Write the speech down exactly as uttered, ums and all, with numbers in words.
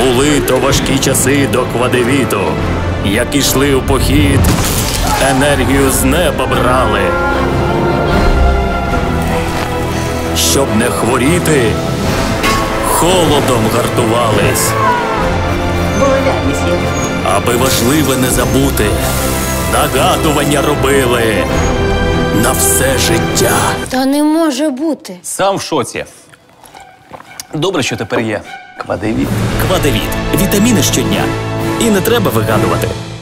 Були то важкі часи до Квадевіту. Як ішли у похід, енергію з неба брали. Щоб не хворіти, холодом гартувались. Аби важливе не забути, нагадування робили на все життя. Та не може бути. Сам в шоці. Добре, що тепер є Квадевіт. Квадевіт. Вітаміни щодня. І не треба вигадувати.